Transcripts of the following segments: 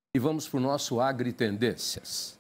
E vamos para o nosso Agritendências.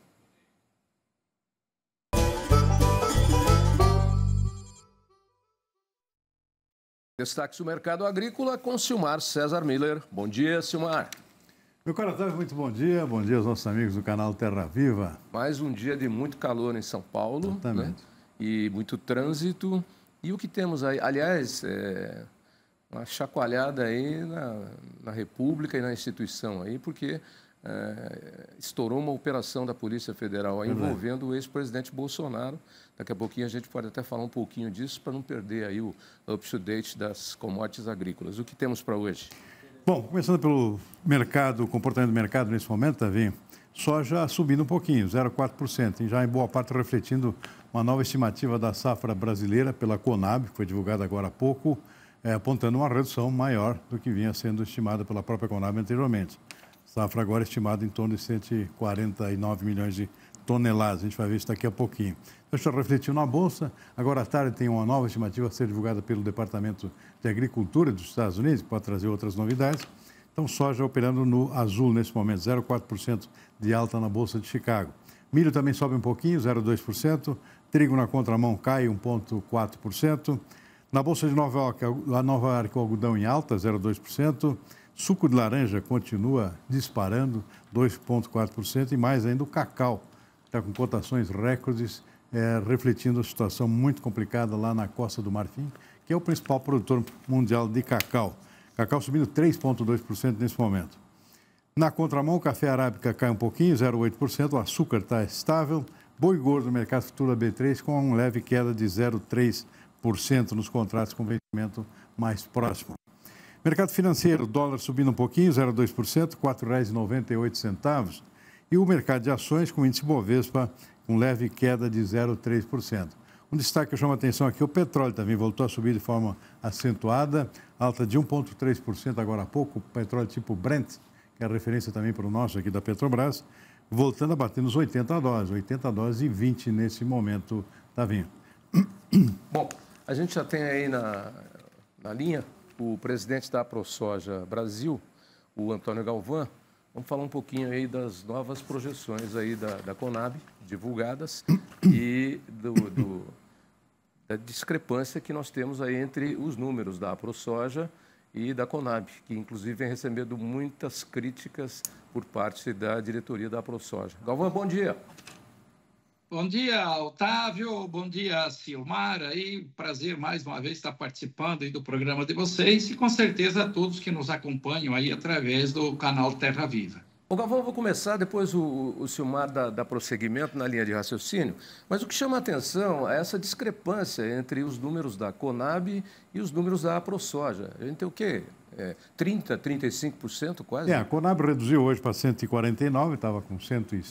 Destaque do mercado agrícola com Silmar César Miller. Bom dia, Silmar. Meu caro Otávio, muito bom dia. Bom dia aos nossos amigos do canal Terra Viva. Mais um dia de muito calor em São Paulo. Exatamente. Né? E muito trânsito. E o que temos aí? Aliás, uma chacoalhada aí na República e na instituição aí, porque estourou uma operação da Polícia Federal aí, envolvendo o ex-presidente Bolsonaro. Daqui a pouquinho a gente pode até falar um pouquinho disso para não perder aí o up-to-date das commodities agrícolas. O que temos para hoje? Bom, começando pelo mercado, o comportamento do mercado nesse momento, Tavinho, soja subindo um pouquinho, 0,4%, e já em boa parte refletindo uma nova estimativa da safra brasileira pela Conab, que foi divulgada agora há pouco, apontando uma redução maior do que vinha sendo estimada pela própria Conab anteriormente. Safra agora estimada em torno de 149 milhões de toneladas. A gente vai ver isso daqui a pouquinho. Então, já refletiu na Bolsa. Agora à tarde tem uma nova estimativa a ser divulgada pelo Departamento de Agricultura dos Estados Unidos, que pode trazer outras novidades. Então, soja operando no azul nesse momento, 0,4% de alta na Bolsa de Chicago. Milho também sobe um pouquinho, 0,2%. Trigo na contramão cai 1,4%. Na Bolsa de Nova York, o algodão em alta, 0,2%. Suco de laranja continua disparando, 2,4%, e mais ainda o cacau, está com cotações recordes, refletindo a situação muito complicada lá na Costa do Marfim, que é o principal produtor mundial de cacau. Cacau subindo 3,2% nesse momento. Na contramão, o café arábica cai um pouquinho, 0,8%, o açúcar está estável, boi gordo no mercado futuro B3 com uma leve queda de 0,3% nos contratos com vencimento mais próximo. Mercado financeiro, dólar subindo um pouquinho, 0,2%, R$ 4,98. E o mercado de ações com índice Bovespa com leve queda de 0,3%. Um destaque que chama a atenção aqui, o petróleo também voltou a subir de forma acentuada, alta de 1,3% agora há pouco, o petróleo tipo Brent, que é a referência também para o nosso aqui da Petrobras, voltando a bater nos $80 e 20 nesse momento, tá vindo. Bom, a gente já tem aí na linha o presidente da ProSoja Brasil, o Antônio Galvão. Vamos falar um pouquinho aí das novas projeções aí da Conab, divulgadas, e da discrepância que nós temos aí entre os números da ProSoja e da Conab, que inclusive vem recebendo muitas críticas por parte da diretoria da ProSoja. Galvão, bom dia. Bom dia, Otávio. Bom dia, Silmar. Aí, prazer mais uma vez estar participando aí do programa de vocês e com certeza a todos que nos acompanham aí através do canal Terra Viva. Ô, Galvão, eu vou começar, depois o Silmar dá prosseguimento na linha de raciocínio, mas o que chama a atenção é essa discrepância entre os números da Conab e os números da ProSoja. A gente tem o quê? 30%, 35% quase? A Conab reduziu hoje para 149, estava com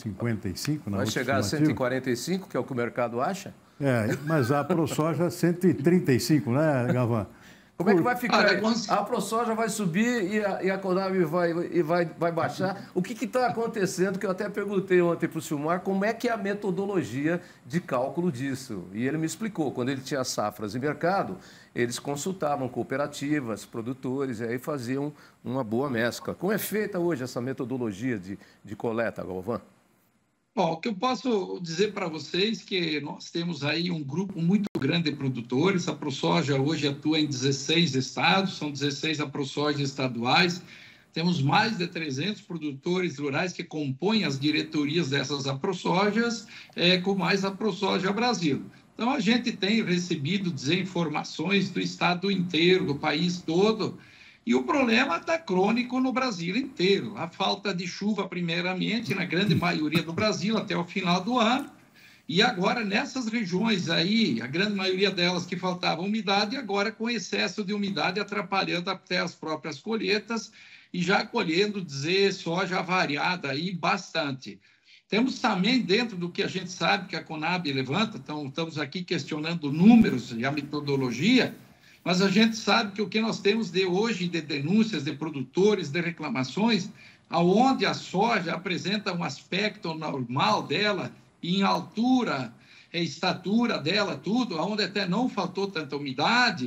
155 na Vai chegar a 145, que é o que o mercado acha? Mas a ProSoja 135, né, Galvão? Como é que vai ficar? A ProSoja vai subir e a Conab vai baixar. O que está acontecendo? Que eu até perguntei ontem para o Silmar como é que é a metodologia de cálculo disso. E ele me explicou. Quando ele tinha safras em mercado, eles consultavam cooperativas, produtores, e aí faziam uma boa mescla. Como é feita hoje essa metodologia de coleta, Galvão? Bom, o que eu posso dizer para vocês é que nós temos aí um grupo muito grande de produtores. A ProSoja hoje atua em 16 estados, são 16 ProSoja estaduais. Temos mais de 300 produtores rurais que compõem as diretorias dessas ProSojas, com mais a ProSoja Brasil. Então, a gente tem recebido desinformações do estado inteiro, do país todo. E o problema está crônico no Brasil inteiro. A falta de chuva, primeiramente, na grande maioria do Brasil, até o final do ano. E agora, nessas regiões aí, a grande maioria delas que faltava umidade, agora com excesso de umidade atrapalhando até as próprias colheitas e já colhendo, soja variada aí bastante. Temos também, dentro do que a gente sabe que a Conab levanta, então estamos aqui questionando números e a metodologia, mas a gente sabe que o que nós temos de hoje de denúncias de produtores, de reclamações, aonde a soja apresenta um aspecto normal dela, em altura, estatura dela, tudo, aonde até não faltou tanta umidade,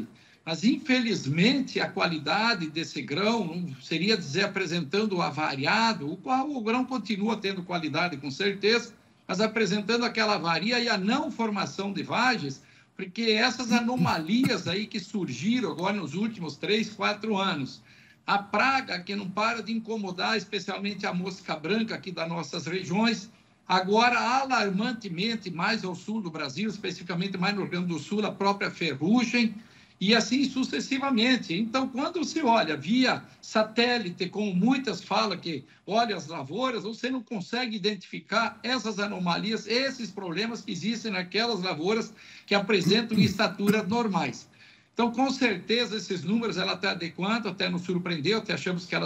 mas, infelizmente, a qualidade desse grão, não seria dizer apresentando o avariado, o qual o grão continua tendo qualidade, com certeza, mas apresentando aquela avaria e a não formação de vagens, porque essas anomalias aí que surgiram agora nos últimos 3, 4 anos, a praga que não para de incomodar, especialmente a mosca branca aqui das nossas regiões, agora alarmantemente mais ao sul do Brasil, especificamente mais no Rio Grande do Sul, a própria ferrugem, e assim sucessivamente. Então, quando se olha via satélite, como muitas falam que olha as lavouras, você não consegue identificar essas anomalias, esses problemas que existem naquelas lavouras que apresentam estaturas normais. Então, com certeza, esses números ela está adequando, até nos surpreendeu, até achamos que ela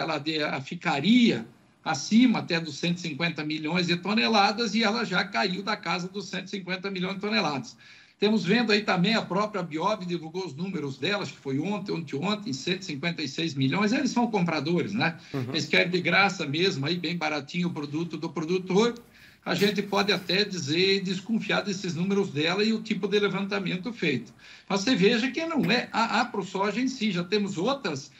ficaria acima até dos 150 milhões de toneladas e ela já caiu da casa dos 150 milhões de toneladas. Temos vendo aí também a própria Biob divulgou os números delas, que foi ontem, 156 milhões. Eles são compradores, né? Eles querem de graça mesmo, aí bem baratinho o produto do produtor. A gente pode até dizer, desconfiar desses números dela e o tipo de levantamento feito. Mas você veja que não é a ProSoja em si, já temos outras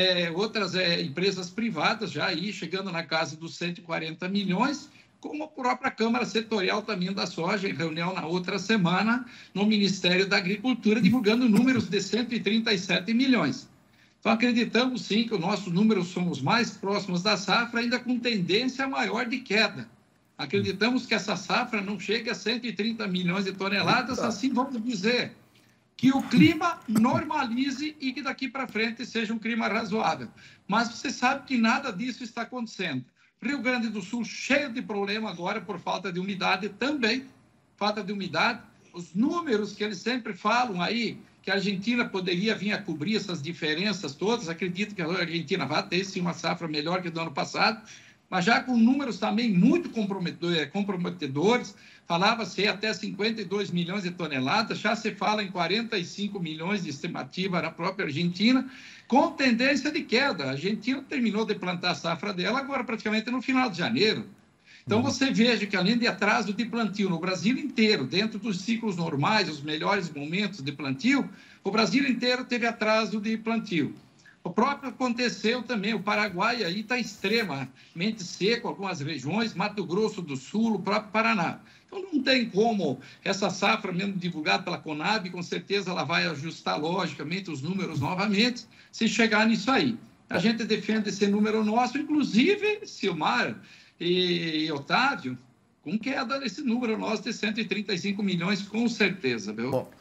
empresas privadas já aí chegando na casa dos 140 milhões, como a própria Câmara Setorial também da Soja, em reunião na outra semana, no Ministério da Agricultura, divulgando números de 137 milhões. Então, acreditamos, sim, que os nossos números são os mais próximos da safra, ainda com tendência maior de queda. Acreditamos que essa safra não chegue a 130 milhões de toneladas, assim vamos dizer, que o clima normalize e que daqui para frente seja um clima razoável. Mas você sabe que nada disso está acontecendo. Rio Grande do Sul cheio de problema agora por falta de umidade também, falta de umidade. Os números que eles sempre falam aí, que a Argentina poderia vir a cobrir essas diferenças todas, acredito que a Argentina vai ter sim uma safra melhor que do ano passado, mas já com números também muito comprometedores, falava-se até 52 milhões de toneladas, já se fala em 45 milhões de estimativa na própria Argentina, com tendência de queda. A Argentina terminou de plantar a safra dela agora praticamente no final de janeiro. Então, você veja que além de atraso de plantio no Brasil inteiro, dentro dos ciclos normais, os melhores momentos de plantio, o Brasil inteiro teve atraso de plantio. O próprio aconteceu também, o Paraguai aí está extremamente seco, algumas regiões, Mato Grosso do Sul, o próprio Paraná. Então, não tem como essa safra, mesmo divulgada pela Conab, com certeza ela vai ajustar, logicamente, os números novamente, se chegar nisso aí. A gente defende esse número nosso, inclusive, Silmar e Otávio, com queda desse número nosso de 135 milhões, com certeza, viu? Bom,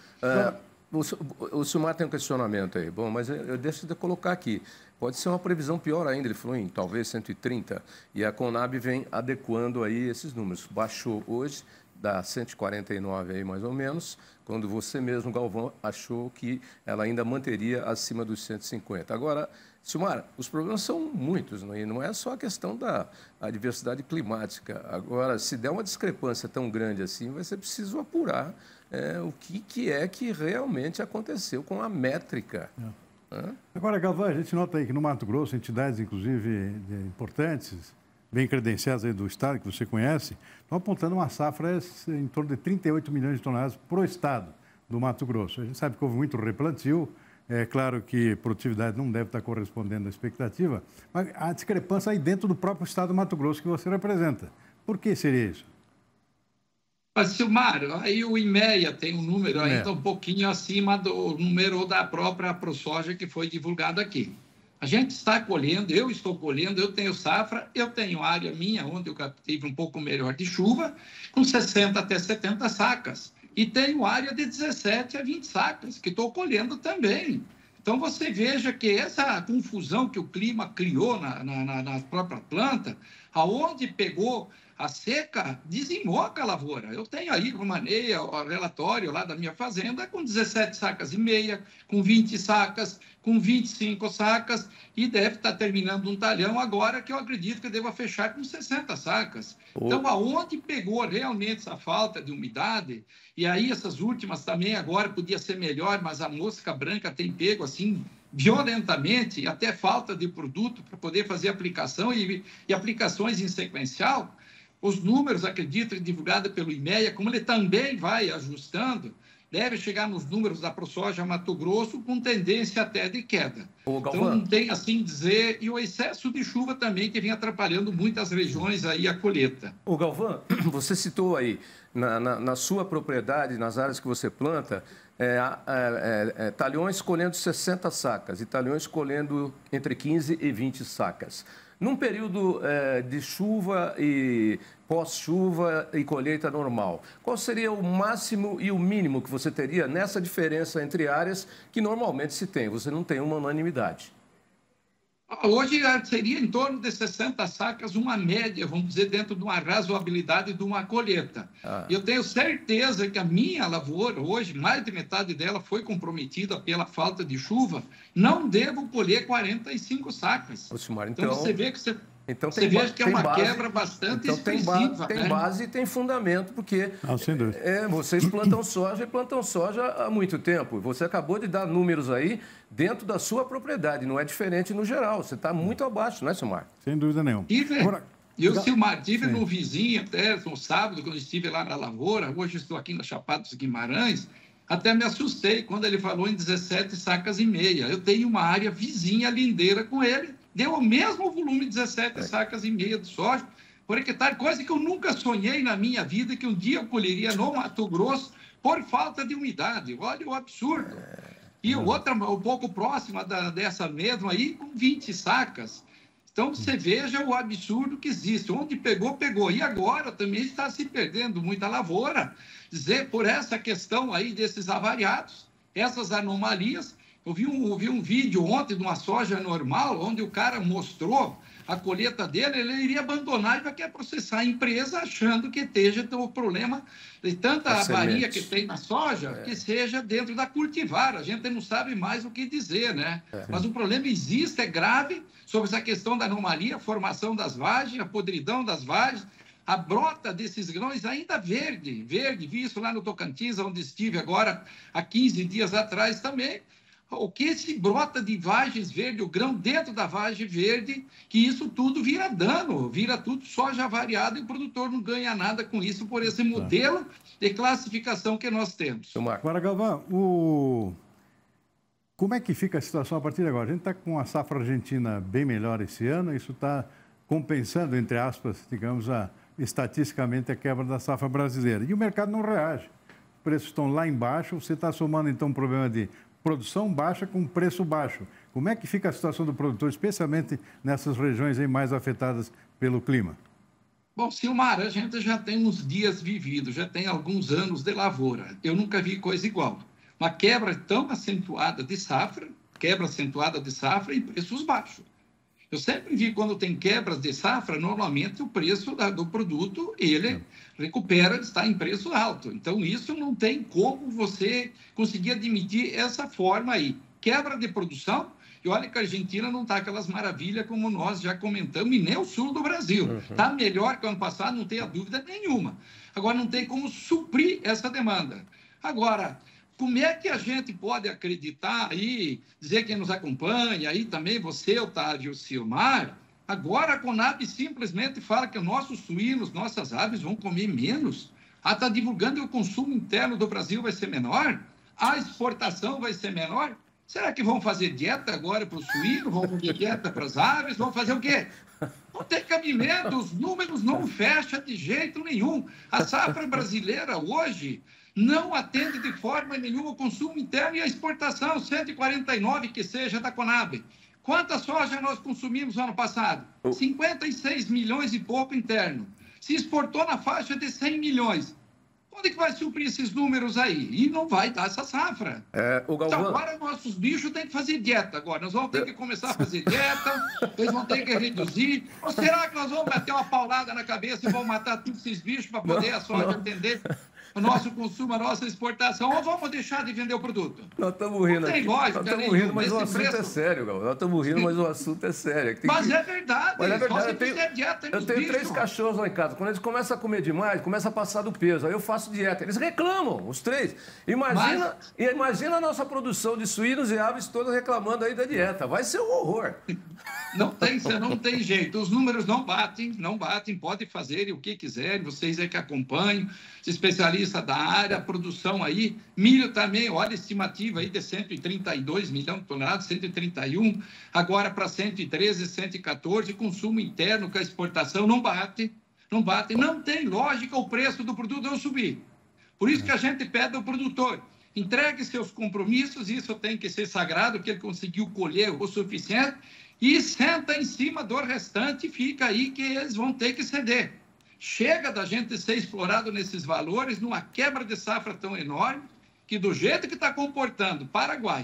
o Silmar tem um questionamento aí. Bom, mas eu deixo de colocar aqui. Pode ser uma previsão pior ainda, ele falou em talvez 130, e a Conab vem adequando aí esses números. Baixou hoje, dá 149 aí mais ou menos, quando você mesmo, Galvão, achou que ela ainda manteria acima dos 150. Agora, Silmar, os problemas são muitos, não é só a questão da adversidade climática. Agora, se der uma discrepância tão grande assim, vai ser preciso apurar o que é que realmente aconteceu com a métrica. Agora, Galvão, a gente nota aí que no Mato Grosso, entidades, inclusive, importantes, bem credenciadas aí do estado, que você conhece, estão apontando uma safra em torno de 38 milhões de toneladas para o estado do Mato Grosso. A gente sabe que houve muito replantio, é claro que a produtividade não deve estar correspondendo à expectativa, mas a discrepância aí dentro do próprio estado do Mato Grosso que você representa. Por que seria isso? Mas, Silmar, aí o IMEA tem um número ainda um pouquinho acima do número da própria ProSoja que foi divulgado aqui. A gente está colhendo, eu estou colhendo, eu tenho safra, eu tenho área minha, onde eu tive um pouco melhor de chuva, com 60 até 70 sacas. E tenho área de 17 a 20 sacas, que estou colhendo também. Então, você veja que essa confusão que o clima criou na própria planta, aonde pegou a seca, desemboca a lavoura. Eu tenho aí, Romaneia, o relatório lá da minha fazenda, com 17 sacas e meia, com 20 sacas, com 25 sacas, e deve estar terminando um talhão agora, que eu acredito que deva fechar com 60 sacas. Então, aonde pegou realmente essa falta de umidade, e aí essas últimas também agora podia ser melhor, mas a mosca branca tem pego assim violentamente, até falta de produto para poder fazer aplicação e aplicações em sequencial. Os números, acredito, divulgados pelo IMEA, como ele também vai ajustando, deve chegar nos números da ProSoja Mato Grosso com tendência até de queda. Então, não tem assim dizer, e o excesso de chuva também que vem atrapalhando muitas regiões aí a colheita. Ô Galvão, você citou aí, na sua propriedade, nas áreas que você planta, talhões colhendo 60 sacas e talhões colhendo entre 15 e 20 sacas. Num período de chuva e pós-chuva e colheita normal, qual seria o máximo e o mínimo que você teria nessa diferença entre áreas que normalmente se tem? Você não tem uma unanimidade. Hoje seria em torno de 60 sacas, uma média, vamos dizer, dentro de uma razoabilidade de uma colheita. Eu tenho certeza que a minha lavoura, hoje, mais de metade dela foi comprometida pela falta de chuva, não devo colher 45 sacas. Então você vê que você vê que é uma quebra bastante expressiva. Tem base e tem fundamento, porque sem dúvida. Vocês plantam soja há muito tempo. Você acabou de dar números aí dentro da sua propriedade, não é diferente no geral. Você está muito abaixo, não é, Silmar? Sem dúvida nenhuma. Silmar, tive no vizinho até no sábado, quando estive lá na lavoura, hoje estou aqui na Chapada dos Guimarães, até me assustei quando ele falou em 17 sacas e meia. Eu tenho uma área vizinha, lindeira com ele, deu o mesmo volume, 17 sacas e meia de soja por hectare, coisa que eu nunca sonhei na minha vida, que um dia eu colheria no Mato Grosso por falta de umidade. Olha o absurdo. E outra, um pouco próxima dessa mesma aí, com 20 sacas. Então, você veja o absurdo que existe. Onde pegou, pegou. E agora também está se perdendo muita lavoura, por essa questão aí desses avariados, essas anomalias. Eu vi um vídeo ontem de uma soja normal, onde o cara mostrou a colheita dele, ele iria abandonar e vai querer processar a empresa achando que esteja o problema de tanta avaria que tem na soja, que seja dentro da cultivar. A gente não sabe mais o que dizer, né? Mas o problema existe, é grave, sobre essa questão da anomalia, a formação das vagens, a podridão das vagens, a brota desses grãos ainda verde, vi isso lá no Tocantins, onde estive agora há 15 dias atrás também. O que se brota de vagens verde, o grão dentro da vagem verde, que isso tudo vira dano, vira tudo soja variada e o produtor não ganha nada com isso por esse modelo de classificação que nós temos. Agora, Galvão, como é que fica a situação a partir de agora? A gente está com a safra argentina bem melhor esse ano, isso está compensando, entre aspas, digamos, estatisticamente a quebra da safra brasileira. E o mercado não reage. Os preços estão lá embaixo, você está somando então um problema de produção baixa com preço baixo. Como é que fica a situação do produtor, especialmente nessas regiões aí mais afetadas pelo clima? Bom, Silmar, a gente já tem uns dias vividos, já tem alguns anos de lavoura. Eu nunca vi coisa igual. Uma quebra tão acentuada de safra e preços baixos. Eu sempre vi quando tem quebras de safra, normalmente o preço do produto, ele recupera, está em preço alto. Então, isso não tem como você conseguir admitir essa forma aí. Quebra de produção, e olha que a Argentina não está aquelas maravilhas como nós já comentamos, e nem o sul do Brasil. Está melhor que o ano passado, não tenha dúvida nenhuma. Agora, não tem como suprir essa demanda. Agora, como é que a gente pode acreditar aí, dizer quem nos acompanha, aí também você, Otávio, Silmar, agora a Conab simplesmente fala que os nossos suínos, nossas aves vão comer menos? Está divulgando que o consumo interno do Brasil vai ser menor? A exportação vai ser menor? Será que vão fazer dieta agora para o suíno? Vão fazer dieta para as aves? Vão fazer o quê? Não tem cabimento, os números não fecham de jeito nenhum. A safra brasileira hoje não atende de forma nenhuma o consumo interno e a exportação, 149 que seja da Conab. Quanta soja nós consumimos no ano passado? 56 milhões e pouco interno. Se exportou na faixa de 100 milhões. Onde que vai suprir esses números aí? E não vai dar essa safra. Então, agora nossos bichos têm que fazer dieta agora. Nós vamos ter que começar a fazer dieta, eles vão ter que reduzir. Ou será que nós vamos meter uma paulada na cabeça e vamos matar todos esses bichos para poder a soja atender o nosso consumo, a nossa exportação, ou vamos deixar de vender o produto? Nós estamos rindo aqui. Nós estamos rindo, mas o assunto é sério, Gal. Nós estamos rindo, mas o assunto é sério. É verdade. Mas é verdade. Eu tenho 3 cachorros lá em casa. Quando eles começam a comer demais, começa a passar do peso. Aí eu faço dieta. Eles reclamam, os 3. Imagina a nossa produção de suínos e aves todas reclamando aí da dieta. Vai ser um horror. Não tem jeito. Os números não batem. Pode fazer o que quiserem. Vocês é que acompanham, se especializam especialista da área, a produção aí, milho também, olha a estimativa aí de 132 milhões de toneladas, 131, agora para 113, 114, consumo interno com a exportação não bate, não tem lógica o preço do produto não subir. Por isso que a gente pede ao produtor, entregue seus compromissos, isso tem que ser sagrado, que ele conseguiu colher o suficiente, e senta em cima do restante e fica aí que eles vão ter que ceder. Chega da gente ser explorado nesses valores, numa quebra de safra tão enorme, que do jeito que está comportando Paraguai,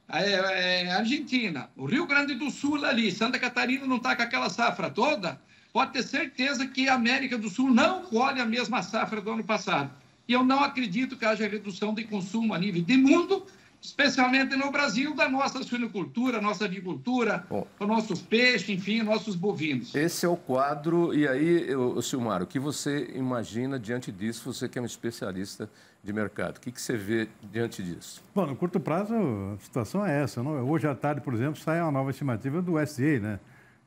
Argentina, o Rio Grande do Sul ali, Santa Catarina não está com aquela safra toda, pode ter certeza que a América do Sul não colhe a mesma safra do ano passado. E eu não acredito que haja redução de consumo a nível de mundo, especialmente no Brasil, da nossa suinocultura, nossa avicultura, o nosso peixe, enfim, nossos bovinos. Esse é o quadro. E aí, Silmar, o que você imagina diante disso, você que é um especialista de mercado? O que você vê diante disso? Bom, no curto prazo, a situação é essa. Não? Hoje à tarde, por exemplo, sai uma nova estimativa do USDA, né?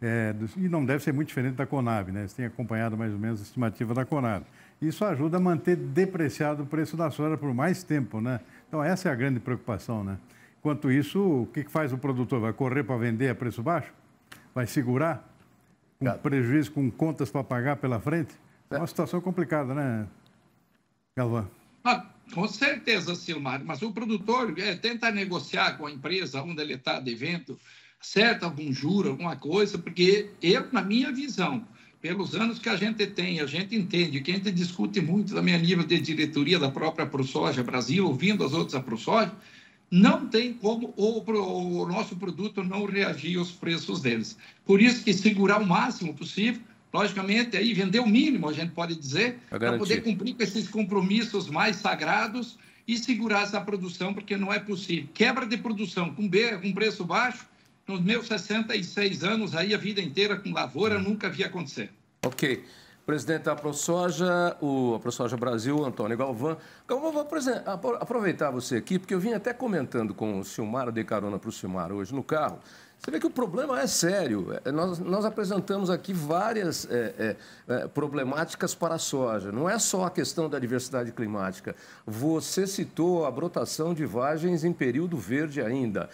E não deve ser muito diferente da Conab, né? Você tem acompanhado mais ou menos a estimativa da Conab. Isso ajuda a manter depreciado o preço da soja por mais tempo, né? Então, essa é a grande preocupação, né? Enquanto isso, o que faz o produtor? Vai correr para vender a preço baixo? Vai segurar? Com prejuízo, com contas para pagar pela frente? É uma situação complicada, né, Galvão? Com certeza, Silmar, mas o produtor tenta negociar com a empresa onde ele está devendo, acerta algum juro, alguma coisa, porque eu, na minha visão, pelos anos que a gente tem, a gente entende, que a gente discute muito também a nível de diretoria da própria ProSoja Brasil, ouvindo as outras ProSoja, não tem como o nosso produto não reagir aos preços deles. Por isso que segurar o máximo possível, logicamente, aí vender o mínimo, a gente pode dizer, para poder cumprir com esses compromissos mais sagrados e segurar essa produção, porque não é possível. Quebra de produção com preço baixo, nos meus 66 anos, aí a vida inteira com lavoura, nunca vi acontecer. Ok. Presidente da ProSoja, a ProSoja Brasil, Antônio Galvão. Galvão, vou aproveitar você aqui, porque eu vim até comentando com o Silmar, eu dei carona para o Silmar hoje no carro. Você vê que o problema é sério. Nós apresentamos aqui várias problemáticas para a soja. Não é só a questão da diversidade climática. Você citou a brotação de vagens em período verde ainda.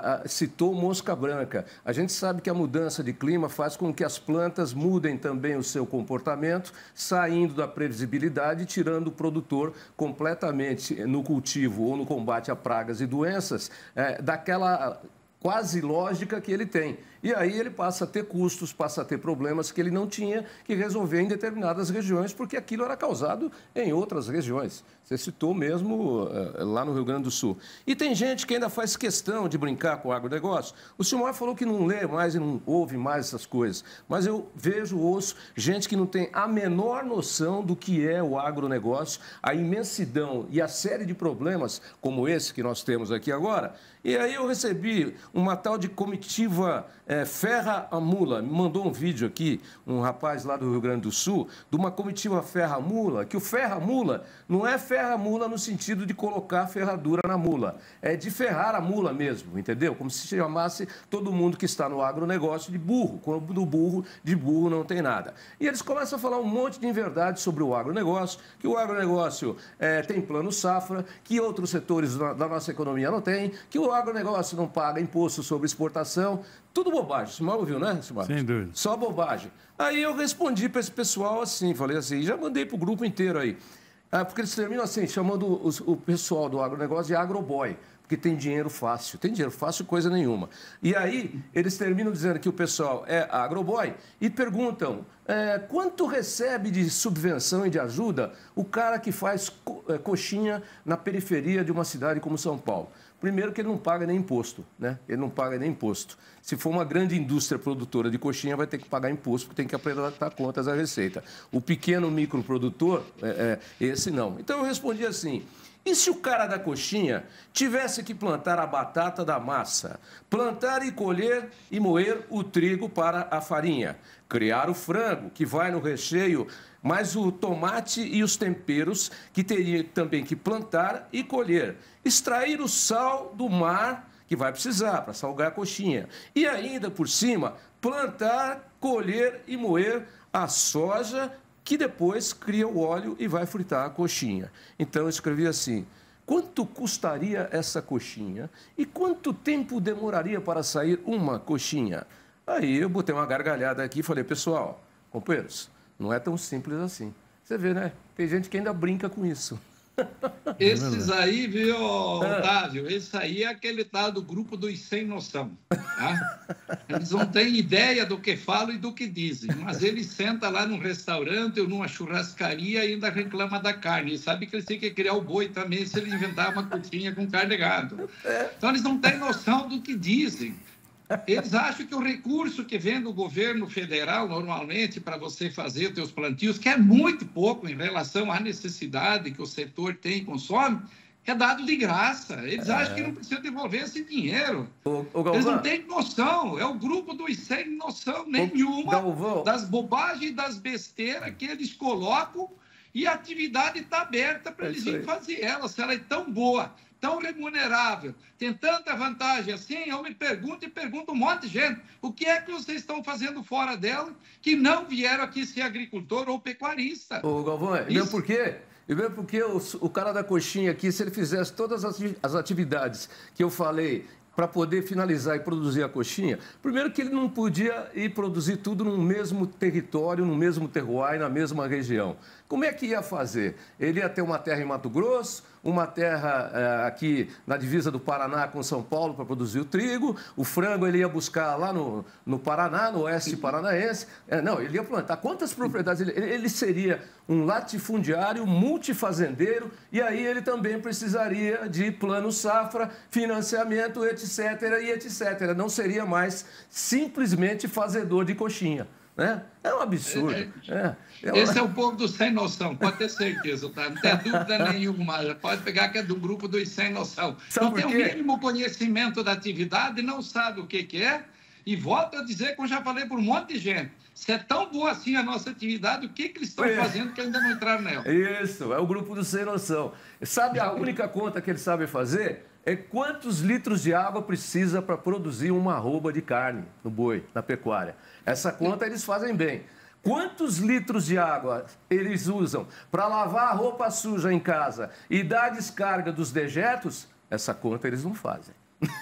Citou mosca branca. A gente sabe que a mudança de clima faz com que as plantas mudem também o seu comportamento, saindo da previsibilidade e tirando o produtor completamente no cultivo ou no combate a pragas e doenças daquela quase lógica que ele tem. E aí ele passa a ter custos, passa a ter problemas que ele não tinha que resolver em determinadas regiões, porque aquilo era causado em outras regiões. Você citou mesmo lá no Rio Grande do Sul. E tem gente que ainda faz questão de brincar com o agronegócio. O senhor falou que não lê mais e não ouve mais essas coisas. Mas eu ouço gente que não tem a menor noção do que é o agronegócio, a imensidão e a série de problemas como esse que nós temos aqui agora. E aí eu recebi uma tal de comitiva Ferra a Mula. Me mandou um vídeo aqui, um rapaz lá do Rio Grande do Sul, de uma comitiva Ferra a Mula, que o Ferra a Mula não é Ferra a Mula no sentido de colocar ferradura na mula, é de ferrar a mula mesmo, entendeu? Como se chamasse todo mundo que está no agronegócio de burro, quando de burro não tem nada. E eles começam a falar um monte de inverdade sobre o agronegócio, que o agronegócio tem plano safra, que outros setores da nossa economia não têm, que o agronegócio não paga imposto sobre exportação. Tudo bobagem. O Silmar ouviu, né, Silmar? Sem dúvida. Só bobagem. Aí eu respondi para esse pessoal assim, falei assim, já mandei para o grupo inteiro aí. Porque eles terminam assim, chamando o pessoal do agronegócio de agroboy, porque tem dinheiro fácil. Tem dinheiro fácil, coisa nenhuma. E aí eles terminam dizendo que o pessoal é agroboy e perguntam quanto recebe de subvenção e de ajuda o cara que faz coxinha na periferia de uma cidade como São Paulo. Primeiro que ele não paga nem imposto, né? Ele não paga nem imposto. Se for uma grande indústria produtora de coxinha, vai ter que pagar imposto, porque tem que apresentar contas à Receita. O pequeno microprodutor, esse não. Então eu respondi assim, e se o cara da coxinha tivesse que plantar a batata da massa, plantar e colher e moer o trigo para a farinha, criar o frango, que vai no recheio, mas o tomate e os temperos, que teria também que plantar e colher, extrair o sal do mar, que vai precisar para salgar a coxinha, e ainda por cima, plantar, colher e moer a soja que depois cria o óleo e vai fritar a coxinha. Então, eu escrevi assim: quanto custaria essa coxinha e quanto tempo demoraria para sair uma coxinha? Aí eu botei uma gargalhada aqui e falei: pessoal, companheiros, não é tão simples assim. Você vê, né? Tem gente que ainda brinca com isso. Esses aí, viu, Otávio? Esse aí é aquele tal do grupo dos sem noção. Tá? Eles não têm ideia do que falam e do que dizem, mas eles sentam lá num restaurante ou numa churrascaria e ainda reclama da carne. E sabe que eles têm que criar o boi também se eles inventarem uma coxinha com carne de gado. Então, eles não têm noção do que dizem. Eles acham que o recurso que vem do governo federal, normalmente, para você fazer os seus plantios, que é muito pouco em relação à necessidade que o setor tem e consome, é dado de graça. Eles acham que não precisam devolver esse dinheiro. Eles não têm noção. É o grupo dos sem noção nenhuma das bobagens e das besteiras que eles colocam, e a atividade está aberta para eles irem fazer ela. Se ela é tão boa, tão remunerável, tem tanta vantagem assim, eu me pergunto e pergunto um monte de gente: o que é que vocês estão fazendo fora dela que não vieram aqui ser agricultor ou pecuarista? Ô, Galvão, mesmo porque o cara da coxinha aqui, se ele fizesse todas as atividades que eu falei para poder finalizar e produzir a coxinha, primeiro que ele não podia ir produzir tudo no mesmo território, no mesmo terroir, na mesma região. Como é que ia fazer? Ele ia ter uma terra em Mato Grosso, uma terra aqui na divisa do Paraná com São Paulo para produzir o trigo, o frango ele ia buscar lá no Paraná, no oeste paranaense. Não, ele ia plantar. Quantas propriedades? Ele seria um latifundiário, multifazendeiro, e aí ele também precisaria de plano safra, financiamento, etc, e etc. Não seria mais simplesmente fazedor de coxinha. Né? É um absurdo. Esse é o povo do sem noção, pode ter certeza, tá? Não tem dúvida nenhuma. Já pode pegar que é do grupo dos sem noção. Não tem o mínimo conhecimento da atividade, não sabe o que é, e volto a dizer, como já falei por um monte de gente, se é tão boa assim a nossa atividade, o que eles estão fazendo que ainda não entraram nela? Isso, é o grupo do sem noção. Sabe a única conta que eles sabem fazer? É quantos litros de água precisa para produzir uma arroba de carne no boi, na pecuária. Essa conta eles fazem bem. Quantos litros de água eles usam para lavar a roupa suja em casa e dar a descarga dos dejetos? Essa conta eles não fazem.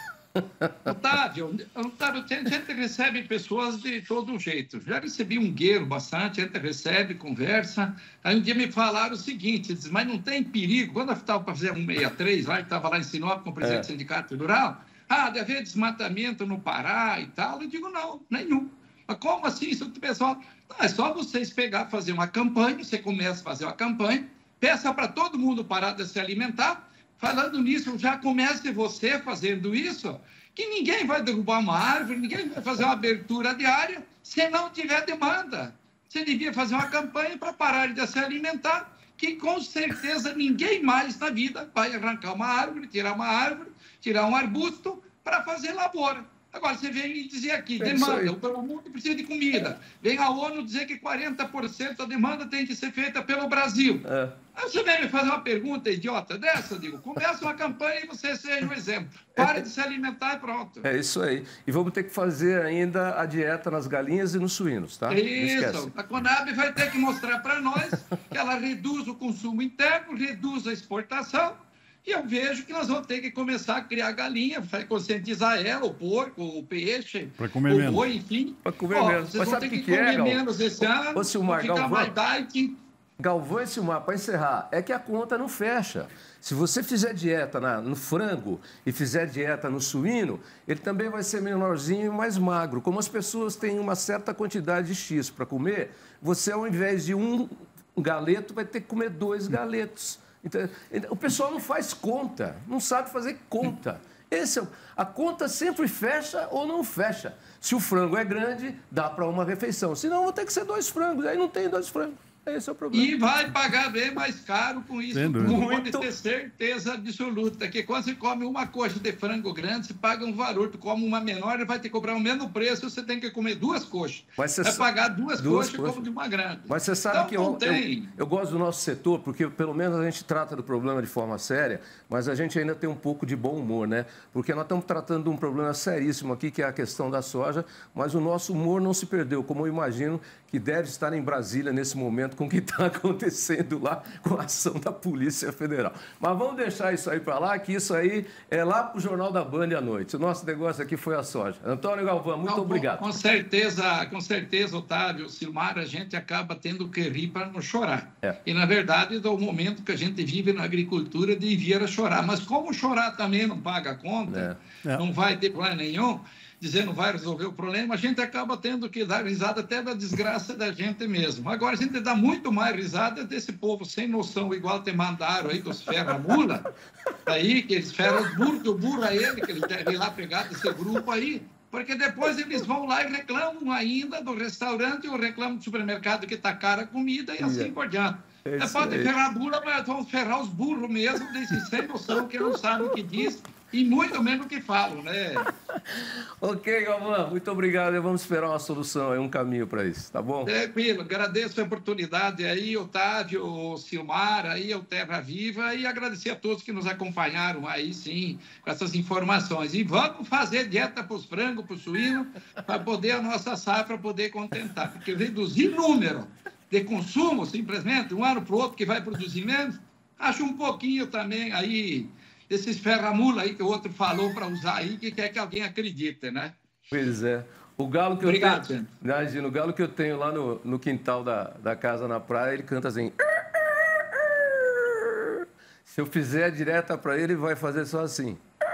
Otávio, a gente recebe pessoas de todo jeito. Já recebi um gueiro bastante, a gente recebe, conversa. Aí um dia me falaram o seguinte: diz, mas não tem perigo? Quando eu estava para fazer 163, lá, que estava lá em Sinop com o presidente do Sindicato Rural, deve haver desmatamento no Pará e tal. Eu digo: não, nenhum. Mas como assim? Isso o pessoal... é só vocês fazer uma campanha, você começa a fazer uma campanha, peça para todo mundo parar de se alimentar. Falando nisso, já comece você fazendo isso, que ninguém vai derrubar uma árvore, ninguém vai fazer uma abertura de área se não tiver demanda. Você devia fazer uma campanha para parar de se alimentar, que com certeza ninguém mais na vida vai arrancar uma árvore, tirar um arbusto para fazer lavoura. Agora, você vem me dizer aqui, demanda, o mundo precisa de comida. Vem a ONU dizer que 40% da demanda tem que ser feita pelo Brasil. Aí você vem me fazer uma pergunta idiota dessa, eu digo, começa uma campanha e você seja um exemplo. Pare de se alimentar e pronto. É isso aí. E vamos ter que fazer ainda a dieta nas galinhas e nos suínos, tá? Isso. A Conab vai ter que mostrar para nós que ela reduz o consumo interno, reduz a exportação. E eu vejo que nós vamos ter que começar a criar galinha, conscientizar ela, o porco, o peixe, o boi, enfim. Para comer menos. Vocês vão ter que comer menos esse ano, ficar mais diet. Galvão e Silmar, para encerrar, é que a conta não fecha. Se você fizer dieta no frango e fizer dieta no suíno, ele também vai ser menorzinho e mais magro. Como as pessoas têm uma certa quantidade de X para comer, você, ao invés de um galeto, vai ter que comer 2 galetos. Então, o pessoal não faz conta, não sabe fazer conta. A conta sempre fecha ou não fecha. Se o frango é grande, dá para uma refeição. Senão, vai ter que ser 2 frangos. Aí não tem 2 frangos. Esse é o problema. E vai pagar bem mais caro com isso. Pode ter certeza absoluta que quando você come uma coxa de frango grande, você paga um valor. Tu come uma menor, ele vai ter que cobrar o mesmo preço, você tem que comer 2 coxas. Vai pagar duas coxas como de uma grande. Mas você sabe então, que eu gosto do nosso setor, porque pelo menos a gente trata do problema de forma séria, mas a gente ainda tem um pouco de bom humor, né? Porque nós estamos tratando de um problema seríssimo aqui, que é a questão da soja, mas o nosso humor não se perdeu, como eu imagino que deve estar em Brasília nesse momento com o que está acontecendo lá com a ação da Polícia Federal. Mas vamos deixar isso aí para lá, que isso aí é lá para o Jornal da Band à noite. O nosso negócio aqui foi a soja. Antônio Galvão, muito obrigado. Com certeza, Otávio, Silmar, a gente acaba tendo que rir para não chorar. E, na verdade, é o momento que a gente vive na agricultura de vir a chorar. Mas como chorar também não paga a conta, não vai ter plano nenhum, dizendo não vai resolver o problema, a gente acaba tendo que dar risada até da desgraça da gente mesmo. Agora, a gente dá muito mais risada desse povo sem noção, igual te mandaram aí dos ferra-mula, aí, que eles ferram os burros, que o burro é ele, que eles devem ir lá pegar desse grupo aí, porque depois eles vão lá e reclamam ainda do restaurante ou reclamam do supermercado que está cara a comida e assim por diante. Pode ferrar a bula, mas vão ferrar os burros mesmo, desses sem noção, que não sabem o que diz e muito menos o que falam, né? Ok, Galvão, muito obrigado. Vamos esperar uma solução, um caminho para isso, tá bom? Tranquilo, agradeço a oportunidade aí, Otávio, Silmar, aí, o Terra Viva, e agradecer a todos que nos acompanharam aí, sim, com essas informações. E vamos fazer dieta para os frangos, para o suíno, para poder a nossa safra poder contentar, porque reduzir número de consumo, simplesmente, um ano para o outro que vai produzir menos, acho um pouquinho também aí desses ferramula aí que o outro falou para usar aí, que quer que alguém acredite, né? Pois é. O galo que Obrigado, eu tenho, gente. imagina, o galo que eu tenho lá no quintal da casa na praia, ele canta assim. Se eu fizer direta para ele vai fazer só assim.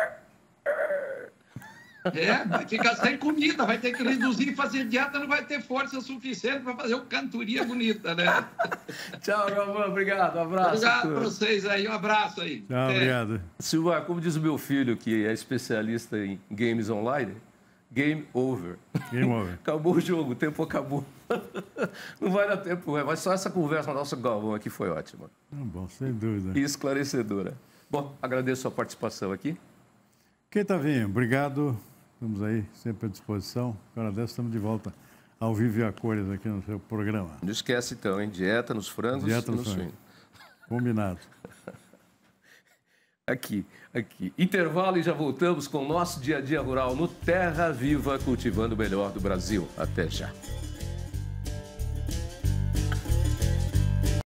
Vai ficar sem comida, vai ter que reduzir e fazer dieta, não vai ter força suficiente para fazer uma cantoria bonita, né? Tchau, Galvão, obrigado, um abraço. Obrigado para vocês aí, um abraço aí. Tchau, obrigado. Silva, como diz o meu filho, que é especialista em games online, game over. Game over. Acabou o jogo, o tempo acabou. Não vai dar tempo, mas só essa conversa com o nosso Galvão aqui foi ótima. Bom, sem dúvida. E esclarecedora. Bom, agradeço a sua participação aqui. Keitavinho, obrigado. Estamos aí sempre à disposição. Agora dessa estamos de volta ao vivo e a cores aqui no seu programa. Não esquece então, hein? Dieta nos frangos e no suíno. Combinado. Aqui. Intervalo e já voltamos com o nosso dia a dia rural no Terra Viva, cultivando o melhor do Brasil. Até já.